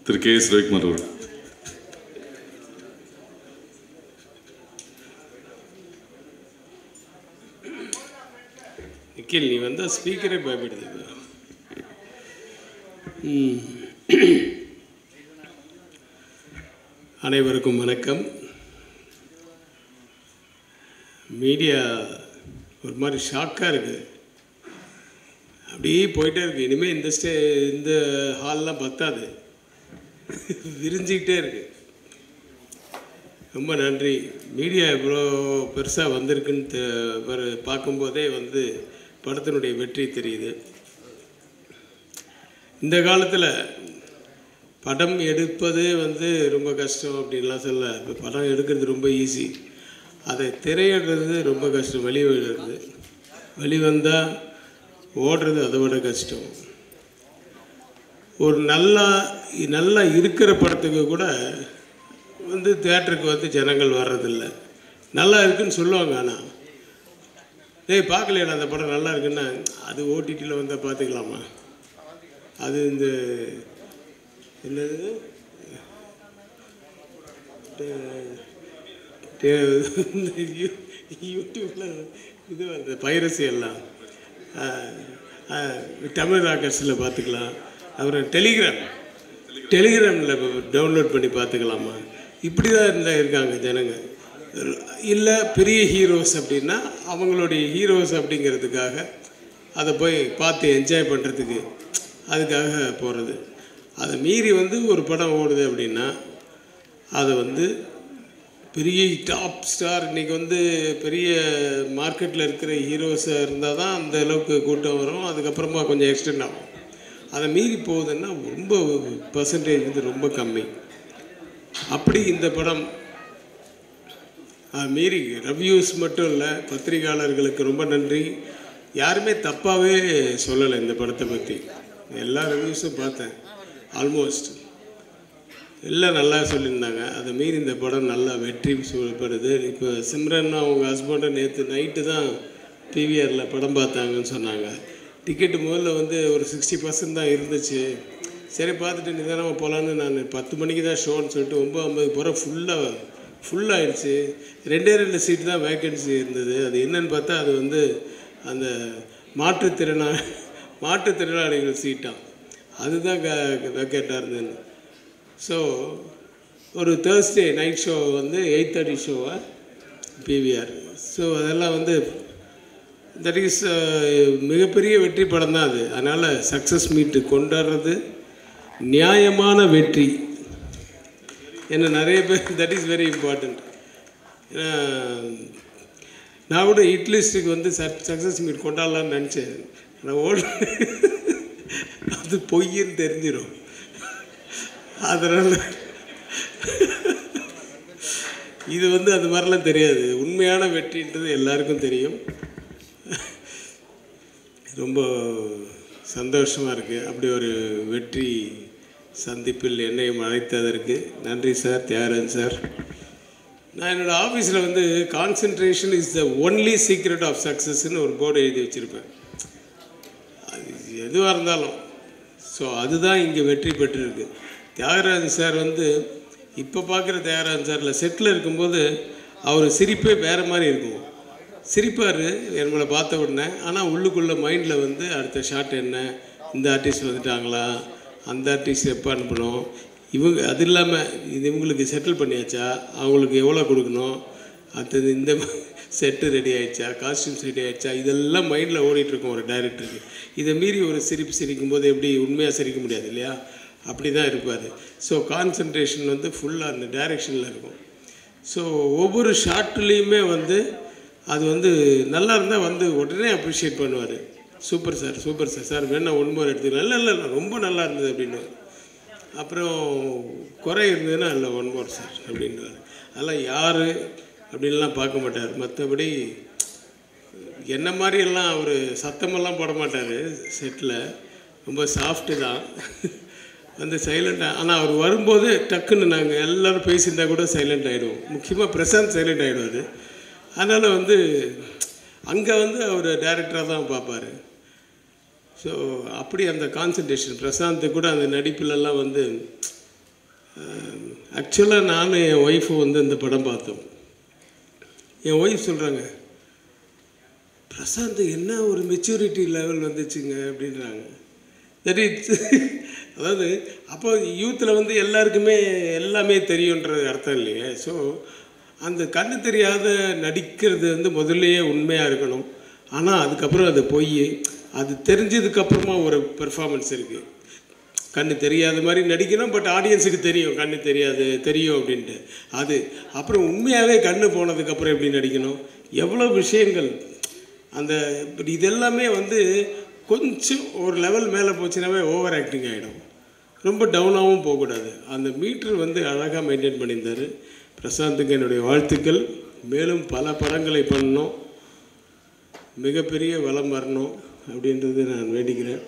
திரு K S Ravikumar அவர்கள். நிக்கில், நீ வந்தால் ஸ்பீக்கரே பயப்படுது. அனைவருக்கும் வணக்கம். மீடியா ஒரு மாதிரி ஷாக்காக இருக்குது, அப்படியே போயிட்டே இருக்குது. இனிமேல் இந்த ஹால்லாம் பத்தாது, விரிஞ்சிக்கிட்டே இருக்கு. ரொம்ப நன்றி. மீடியா இவ்வளோ பெருசாக வந்திருக்குன்னு பார்க்கும்போதே படத்தினுடைய வெற்றி தெரியுது. இந்த காலத்தில் படம் எடுப்பது ரொம்ப கஷ்டம் அப்படின்லாம் சொல்ல. இப்போ படம் எடுக்கிறது ரொம்ப ஈஸி, அதை திரையிடுறது ரொம்ப கஷ்டம். வெளிவந்தால் ஓடுறது அதை விட கஷ்டம். ஒரு நல்லா இருக்கிற படத்துக்கு கூட தியேட்டருக்கு ஜனங்கள் வர்றதில்லை. நல்லா இருக்குன்னு சொல்லுவாங்க, ஆனால் பார்க்கலையா அந்த படம் நல்லா இருக்குன்னா அது ஓடிடியில் வந்தால் பார்த்துக்கலாமா? அது இந்த என்னது யூடியூப்பில் இது பைரசி எல்லாம் தமிழ் ராக்கர்ஸில் பார்த்துக்கலாம். அப்புறம் டெலிகிராமில் டவுன்லோட் பண்ணி பார்த்துக்கலாமா? இப்படி தான் இருக்காங்க ஜனங்க. இல்லை பெரிய ஹீரோஸ் அப்படின்னா அவங்களுடைய ஹீரோஸ் அப்படிங்கிறதுக்காக அதை போய் பார்த்து என்ஜாய் பண்ணுறதுக்கு அதுக்காக போகிறது. அதை மீறி ஒரு படம் ஓடுது அப்படின்னா அதை பெரிய டாப் ஸ்டார் இன்றைக்கி பெரிய மார்க்கெட்டில் இருக்கிற ஹீரோஸாக இருந்தால் தான் அந்த அளவுக்கு கூட்டம் வரும். அதுக்கப்புறமா கொஞ்சம் எக்ஸ்டெண்ட் ஆகும். அதை மீறி போகுதுன்னா ரொம்ப பர்சன்டேஜ் ரொம்ப கம்மி. அப்படி இந்த படம் மீறி ரிவ்யூஸ் மட்டும் இல்லை, பத்திரிகையாளர்களுக்கு ரொம்ப நன்றி. யாருமே தப்பாகவே சொல்லலை இந்த படத்தை பற்றி. எல்லா ரிவ்யூஸும் பார்த்தேன், ஆல்மோஸ்ட் எல்லாம் நல்லா சொல்லியிருந்தாங்க. அதை மீறி இந்த படம் நல்லா வெற்றி சொல்லப்படுது. இப்போ சிம்ரன் அவங்க ஹஸ்பண்டை நேற்று நைட்டு தான் பிவிஆரில் படம் பார்த்தாங்கன்னு சொன்னாங்க. டிக்கெட்டு முதல்ல ஒரு 60% தான் இருந்துச்சு. சரி பார்த்துட்டு நிதானமாக போகலான்னு நான் 10 மணிக்கு தான் ஷோன்னு சொல்லிட்டு 9:50 போகிற ஃபுல்லாகிடுச்சு. 2 சீட்டு தான் வேக்கன்சி இருந்தது. அது என்னன்னு பார்த்தா அது அந்த மாற்றுத்திறனாளிகள் சீட்டாக அதுதான் வேக்கேட்டாக இருந்தது. ஸோ ஒரு தேர்ஸ்டே நைட் ஷோ 8:30 ஷோவை பிவிஆர். ஸோ அதெல்லாம் தட் இஸ் மிகப்பெரிய வெற்றி படம் தான் அது. அதனால் சக்ஸஸ் மீட்டு கொண்டாடுறது நியாயமான வெற்றி. ஏன்னா நிறைய பேர் தட் இஸ் வெரி இம்பார்ட்டண்ட். ஏன்னா நான் கூட இட்லிஸ்ட்டுக்கு சக்ஸஸ் மீட் கொண்டாடலான்னு நினச்சேன். ஆனால் அது பொய்ன்னு தெரிஞ்சிடும். அதனால் இது அது மாதிரிலாம் தெரியாது. உண்மையான வெற்றின்றது எல்லாருக்கும் தெரியும். ரொம்ப சந்தோஷமாக இருக்குது. அப்படி ஒரு வெற்றி சந்திப்பில் என்னையும் அழைத்ததற்கு நன்றி சார், தியாகராஜன் சார். நான் என்னோடய ஆஃபீஸில் concentration is the only secret of சக்ஸஸ்ன்னு ஒரு போர்டு எழுதி வச்சுருப்பேன். அது எதுவாக இருந்தாலும். ஸோ அதுதான் இங்கே வெற்றி பெற்றிருக்கு. தியாகராஜன் சார் இப்போ பார்க்குற தியாகராஜன் சாரில் செட்டில் இருக்கும்போது அவர் சிரிப்பே வேறு மாதிரி இருக்கும். சிரிப்பார் நம்மளை பார்த்த உடனே. ஆனால் உள்ளுக்குள்ளே மைண்டில் அடுத்த ஷாட் என்ன, இந்த ஆர்டிஸ்ட் வந்துட்டாங்களா, அந்த ஆர்டிஸ்ட் எப்போ அனுப்பணும், அது இல்லாமல் இவங்களுக்கு செட்டில் பண்ணியாச்சா, அவங்களுக்கு எவ்வளோ கொடுக்கணும், அடுத்தது இந்த செட்டு ரெடி ஆகிடுச்சா, காஸ்டியூம்ஸ் ரெடி ஆகிடுச்சா, இதெல்லாம் மைண்டில் ஓடிட்டுருக்கோம் ஒரு டைரக்டருக்கு. இதை மீறி ஒரு சிரிக்கும்போது எப்படி உண்மையாக சிரிக்க முடியாது இல்லையா? அப்படி தான் இருப்பார். ஸோ கான்சன்ட்ரேஷன் ஃபுல்லாக அந்த டைரெக்ஷனில் இருக்கும். ஸோ ஒவ்வொரு ஷார்ட்லேயுமே அது நல்லா இருந்தால் உடனே அப்ரிஷியேட் பண்ணுவார். Super sir, super sir, sir வேணா ஒன் மோர் எடுத்துக்கலாம், இல்லை ரொம்ப நல்லா இருந்தது அப்படின்னு. அப்புறம் குறை இருந்ததுன்னா இல்லை ஒன் மோர் சார் அப்படின்வார். அதெல்லாம் யார் அப்படின்லாம் பார்க்க மாட்டார். மற்றபடி என்ன மாதிரியெல்லாம் அவர் சத்தமெல்லாம் போட மாட்டார் செட்டில். ரொம்ப சாஃப்ட்டு தான், சைலண்ட்டாக. ஆனால் அவர் வரும்போது டக்குன்னு நாங்கள் எல்லோரும் பேசியிருந்தால் கூட சைலண்ட் ஆகிடுவோம். முக்கியமாக பிரசாந்த் சைலண்ட் ஆகிடுவார். அதனால் அங்கே அவர் டைரக்டராக தான் பார்ப்பார். ஸோ அப்படி அந்த கான்சன்ட்ரேஷன் பிரசாந்த் கூட அந்த நடிப்புலலாம் ஆக்சுவலாக நானும் என் ஒய்ஃபு வந்து இந்த படம் பார்த்தோம். என் ஒய்ஃப் சொல்கிறாங்க, பிரசாந்த் என்ன ஒரு மெச்சூரிட்டி லெவல் வந்துச்சுங்க அப்படின்றாங்க. தட் இட்ஸ் அதாவது அப்போ யூத்தில் வந்து எல்லாருக்குமே எல்லாமே தெரியுன்றது அர்த்தம் இல்லையே. ஸோ அந்த கண்ணு தெரியாத நடிக்கிறது வந்து முதல்லையே உண்மையாக இருக்கணும். ஆனால் அதுக்கப்புறம் அது போய் அது தெரிஞ்சதுக்கப்புறமா ஒரு பெர்ஃபார்மன்ஸ் இருக்குது. கண்ணு தெரியாத மாதிரி நடிக்கணும், பட் ஆடியன்ஸுக்கு தெரியும் கண்ணு தெரியும் அப்படின்ட்டு. அது அப்புறம் உண்மையாகவே கண்ணு போனதுக்கப்புறம் எப்படி நடிக்கணும், எவ்வளோ விஷயங்கள் அந்த இதெல்லாமே வந்து கொஞ்சம் ஒரு லெவல் மேலே போச்சுனாவே ஓவர் ஆக்டிங் ஆகிடும். ரொம்ப டவுனாகவும் போகக்கூடாது. அந்த மீட்ரு வந்து அழகாக மெயின்டைன் பண்ணியிருந்தார். பிரசாந்துக்கு என்னுடைய வாழ்த்துக்கள். மேலும் பல படங்களை பண்ணணும், மிகப்பெரிய வளம் வரணும் அப்படின்றது நான் வேண்டிக்கிறேன்.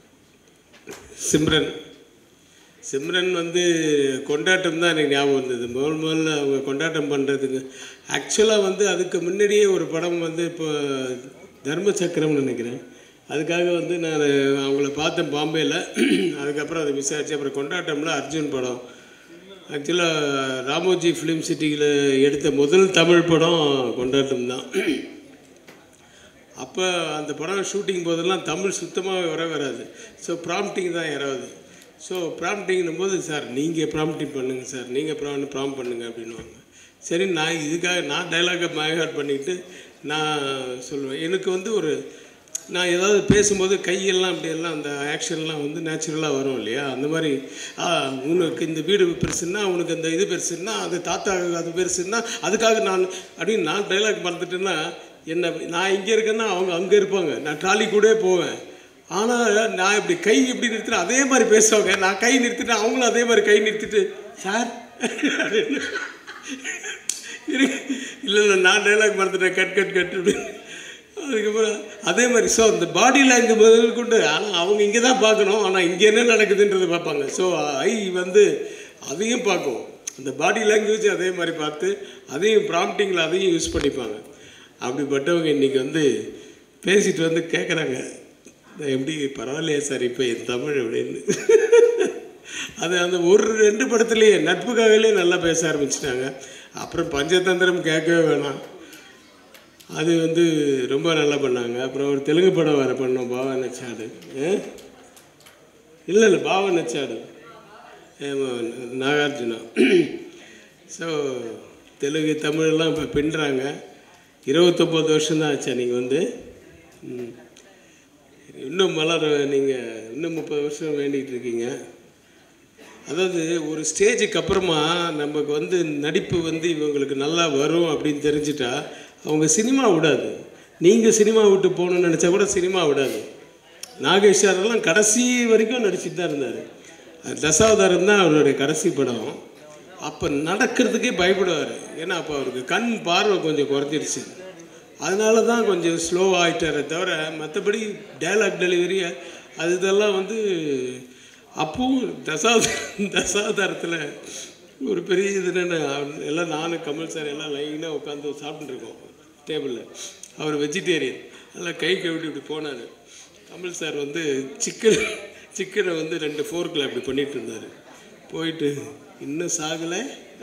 சிம்ரன் வந்து கொண்டாட்டம் தான் எனக்கு ஞாபகம் வந்தது. முதல்ல அவங்க கொண்டாட்டம் பண்ணுறதுக்கு ஆக்சுவலாக வந்து அதுக்கு முன்னாடியே ஒரு படம் வந்து இப்போ தர்மசக்கரம்னு நினைக்கிறேன், அதுக்காக வந்து நான் அவங்கள பார்த்தேன் பாம்பேயில். அதுக்கப்புறம் அதை மிஸ் ஆகிடுச்சு. அப்புறம் கொண்டாட்டமில் அர்ஜுன் படம், ஆக்சுவலாக ராமோஜி ஃபிலிம் சிட்டியில் எடுத்த முதல் தமிழ் படம் கொண்டாட்டம் தான். அப்போ அந்த படம் ஷூட்டிங் போதெல்லாம் தமிழ் சுத்தமாக வராது. ஸோ ப்ராம்ப்டிங் தான் யாராவது. ஸோ ப்ராம்ப்டிங்கும் போது, சார் நீங்கள் ப்ராம்ப்டிங் பண்ணுங்கள் சார், நீங்கள் ப்ராம்ப்ட் பண்ணுங்கள் அப்படின்வாங்க. சரி, நான் இதுக்காக நான் டைலாகை மைஹார்ட் பண்ணிக்கிட்டு நான் சொல்லுவேன். எனக்கு வந்து நான் ஏதாவது பேசும்போது கையெல்லாம் அப்படியெல்லாம் அந்த ஆக்ஷன்லாம் வந்து நேச்சுரலாக வரும் இல்லையா. அந்த மாதிரி உனக்கு இந்த வீடு பெருசுன்னா, உனக்கு அந்த இது பெருசுன்னா, அது தாத்தா அது பெருசுன்னா, அதுக்காக அப்படின்னு நான் டைலாக் மறந்துட்டேன்னா நான் இங்கே இருக்கேன்னா அவங்க அங்கே இருப்பாங்க, நான் ட்ராலி கூட போவேன். ஆனால் நான் இப்படி கை எப்படி நிறுத்தினா அதே மாதிரி பேசுவாங்க. நான் கை நிறுத்திட்டேன், அவங்களும் அதே மாதிரி கை நிறுத்திட்டு சார் இல்லை நான் டைலாக் மறந்துட்டேன், கட் அப்படின்னு. அதுக்கப்புறம் அதே மாதிரி. ஸோ அந்த பாடி லாங்குவேஜ் முதல் கொண்டு, ஆனால் அவங்க இங்கே தான் பார்க்கணும், ஆனால் இங்கே என்ன நடக்குதுன்றது பார்ப்பாங்க. ஸோ ஐ வந்து அதையும் பார்க்கும், அந்த பாடி லாங்குவேஜ் அதே மாதிரி பார்த்து அதையும் ப்ராம்ப்டிங்கில் அதையும் யூஸ் பண்ணிப்பாங்க. அப்படிப்பட்டவங்க இன்றைக்கி வந்து பேசிட்டு வந்து கேட்குறாங்க, எப்படி பரவாயில்லையா சார் இப்போ என் தமிழ் அப்படின்னு. அது அந்த ஒரு 2 படத்துலேயே நட்புக்காகவே நல்லா பேச ஆரம்பிச்சிட்டாங்க. அப்புறம் பஞ்சதந்திரம் கேட்கவே வேணாம், அது வந்து ரொம்ப நல்லா பண்ணாங்க. அப்புறம் ஒரு தெலுங்கு படம் வேறு பண்ணோம், பாவா நச்சாடு. இல்லை பாவா நச்சாடு நாகார்ஜுனா. ஸோ தெலுங்கு தமிழெல்லாம் இப்போ பின்னுறாங்க. 29 வருஷம்தான் ஆச்சா நீங்கள் வந்து? இன்னும் மலர் நீங்கள் இன்னும் 30 வருஷம் வேண்டிகிட்டு இருக்கீங்க. அதாவது ஒரு ஸ்டேஜுக்கு அப்புறமா நமக்கு வந்து நடிப்பு வந்து இவங்களுக்கு நல்லா வரும் அப்படின்னு தெரிஞ்சிட்டா அவங்க சினிமா விடாது. நீங்கள் சினிமா விட்டு போகணுன்னு நினச்சா கூட சினிமா விடாது. நாகேஷ் சாரெல்லாம் கடைசி வரைக்கும் நடிச்சுட்டு தான் இருந்தார். தசாவதாரம் தான் அவருடைய கடைசி படம். அப்போ நடக்கிறதுக்கே பயப்படுவார். ஏன்னா அப்போ அவருக்கு கண் பார்வை கொஞ்சம் குறைஞ்சிருச்சு. அதனால தான் கொஞ்சம் ஸ்லோ ஆகிட்டாரே தவிர மற்றபடி டைலாக் டெலிவரி அது இதெல்லாம் வந்து அப்பவும் தசாவதாரத்தில் ஒரு பெரிய இது என்னென்ன எல்லாம் நானும் கமல் சார் எல்லாம் லைனாக உட்காந்து சாப்பிட்டுருக்கோம் டேபிளில். அவர் வெஜிடேரியன், அதெல்லாம் கை கழுவிட்டு இப்படி போனார். கமல் சார் வந்து சிக்கனை வந்து 2 ஃபோர்க்கில் அப்படி பண்ணிகிட்டு இருந்தார். போயிட்டு இன்னும் சாகலை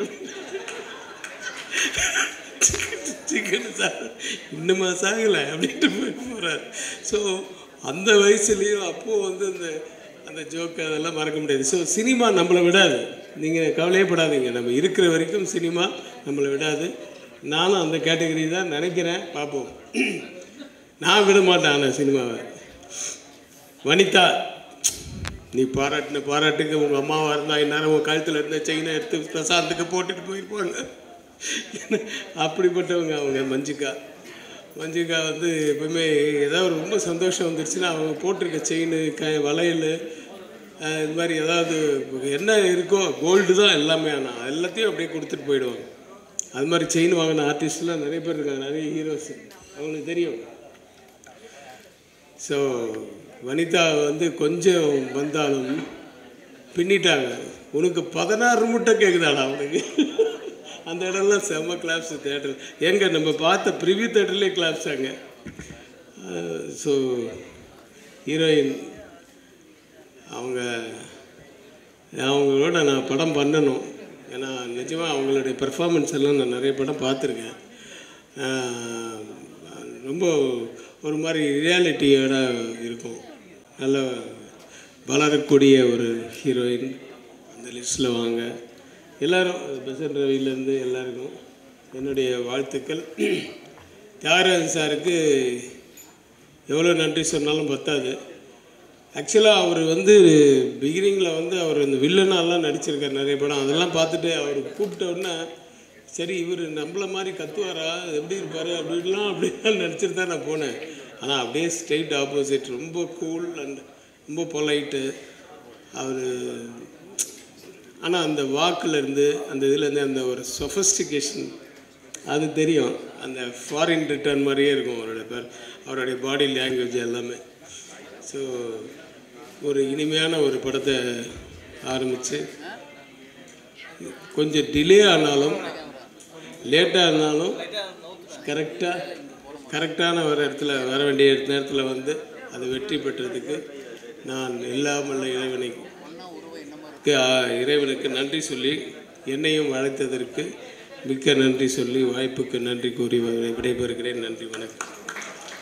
சிக்கன் இன்னுமா சாகலை அப்படின்ட்டு போகிறார். ஸோ அந்த வயசுலேயும் அப்போது வந்து அந்த ஜோக்கு அதெல்லாம் மறக்க முடியாது. ஸோ சினிமா நம்மளை விடாது, நீங்கள் கவலையப்படாதீங்க. நம்ம இருக்கிற வரைக்கும் சினிமா நம்மளை விடாது. நானும் அந்த கேட்டகரி தான் நினைக்கிறேன், பார்ப்போம். நான் விட மாட்டேன் ஆனால் சினிமாவை. வனிதா, நீ பாராட்டுக்கு உங்கள் அம்மாவாக இருந்தால் இந்நேரம் உங்கள் கழுத்தில் இருந்த செயினை எடுத்து பிரசாந்துக்கு போட்டுட்டு போயிருப்பாங்க. அப்படிப்பட்டவங்க அவங்க. மஞ்சிகா வந்து எப்பவுமே ஏதாவது ரொம்ப சந்தோஷம் வந்துருச்சுன்னா அவங்க போட்டிருக்க செயின் வளையல் இது மாதிரி ஏதாவது என்ன இருக்கோ கோல்டு தான் எல்லாமே, ஆனால் எல்லாத்தையும் அப்படியே கொடுத்துட்டு போயிடுவாங்க. அது மாதிரி செயின் வாங்கின ஆர்டிஸ்ட்லாம் நிறைய பேர் இருக்காங்க, நிறைய ஹீரோஸ், அவங்களுக்கு தெரியும். ஸோ வனிதா வந்து கொஞ்சம் வந்தாலும் பின்னிட்டாங்க. உனக்கு 16 முட்டை கேட்குதாடா அவனுக்கு. அந்த இடம்லாம் செம்ம கிளாப்ஸு தேட்டர். எங்கே நம்ம பார்த்த ப்ரிவியூ தேட்டர்லேயே கிளாப்ஸாங்க. ஸோ ஹீரோயின் அவங்க அவங்களோட நான் படம் பண்ணணும். ஏன்னா நிஜமாக அவங்களுடைய பெர்ஃபார்மன்ஸ் எல்லாம் நான் நிறைய படம் பார்த்துருக்கேன். ரொம்ப ஒரு மாதிரி ரியாலிட்டியோட இருக்கும். நல்ல வளரக்கூடிய ஒரு ஹீரோயின் அந்த லிஸ்ட்டில் வாங்க. எல்லோரும் பெசன்ட் ரவிலேருந்து எல்லாருக்கும் என்னுடைய வாழ்த்துக்கள். தியாகராஜன் சாருக்கு எவ்வளோ நன்றி சொன்னாலும் பத்தாது. ஆக்சுவலாக அவர் வந்து பிகினிங்கில் வந்து அவர் இந்த வில்லனாலாம் நடிச்சிருக்கார் நிறைய படம். அதெல்லாம் பார்த்துட்டு அவர் கூப்பிட்ட உடனே சரி இவர் நம்மள மாதிரி கத்துவாரா, எப்படி இருப்பார் அப்படிலாம் நினச்சிட்டு தான் நான் போனேன். ஆனால் அப்படியே ஸ்ட்ரெயிட் ஆப்போசிட், ரொம்ப கூல் அண்ட் ரொம்ப பொலைட்டு அவர். ஆனால் அந்த வாக்கிலேருந்து அந்த இதுலேருந்து அந்த ஒரு சொஃபஸ்டிகேஷன் அது தெரியும். அந்த ஃபாரின் ரிட்டர்ன் மாதிரியே இருக்கும் அவருடைய பாடி லாங்குவேஜ் எல்லாமே. ஸோ ஒரு இனிமையான ஒரு படத்தை ஆரம்பித்து கொஞ்சம் டிலே ஆனாலும் லேட்டாக இருந்தாலும் கரெக்டான வர இடத்துல வர வேண்டிய நேரத்தில் வந்து அதை வெற்றி பெற்றதுக்கு நான் இல்லாமல் இறைவனுக்கு நன்றி சொல்லி, என்னையும் அழைத்ததற்கு மிக்க நன்றி சொல்லி, வாய்ப்புக்கு நன்றி கூறி விடைபெறுகிறேன். நன்றி, வணக்கம்.